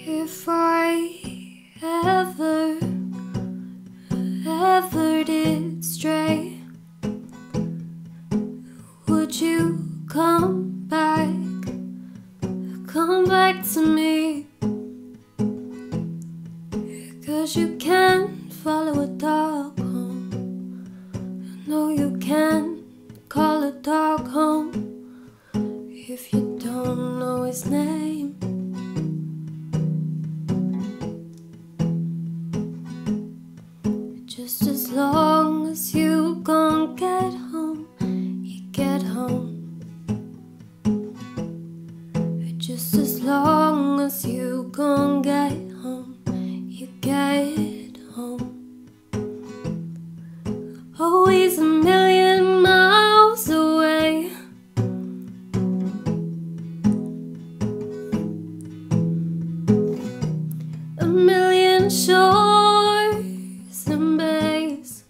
If I ever did stray, would you come back to me? 'Cause you can't follow a dog home. No, you can't call a dog home if you don't know his name. Just as long as you gon' get home, you get home. Just as long as you gon' get home, you get home. Always a million miles away. A million shores and bays.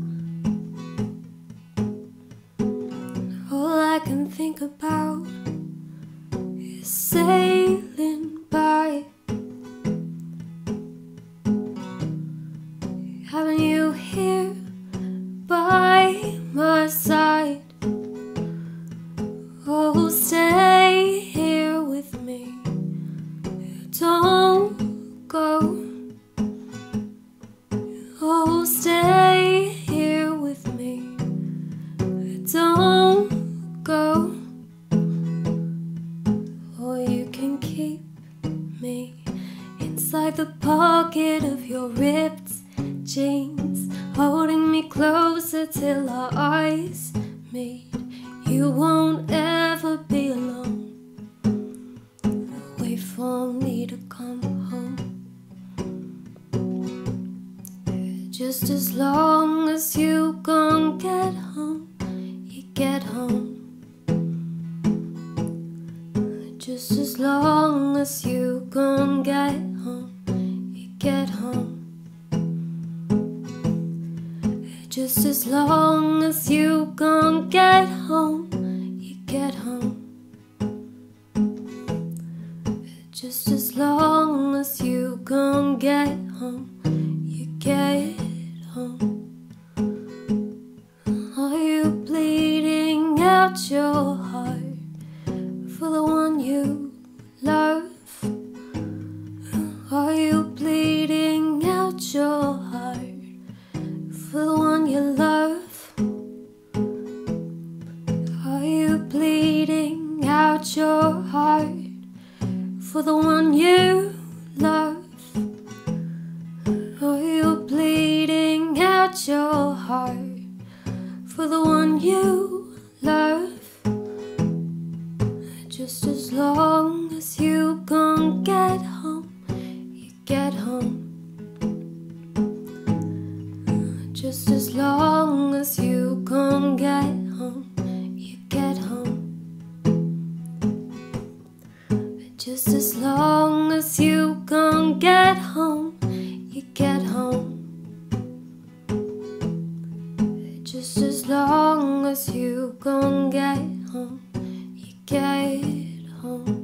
All I can think about is sailing by, having you here by my side. Oh, stay here with me, don't go. Oh, stay here with me, don't go. Or you can keep me inside the pocket of your ripped jeans, holding me closer till our eyes meet. You won't ever be alone. Wait for me to come home. Just as long as you gon' get home, you get home. Just as long as you gon' get home, you get home. Just as long as you gon' get home, you get home. Just as long as you gon' get home, you get home. Are you bleeding out your heart for the one you love? Are you bleeding out your heart for the one you love? Are you bleeding out your heart for the one you love? Are you bleeding out your heart for the one you love? Just as long as you gon' get home, you get home. Just as long as you gon' get home, you get home. Just as long as you gon' get home, you get home. Just as long as you gon' get home, you get home.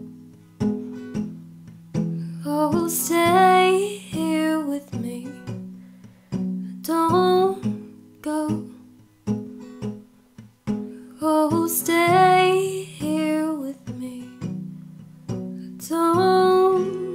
Oh, stay here with me, don't go. Oh, stay here with me, don't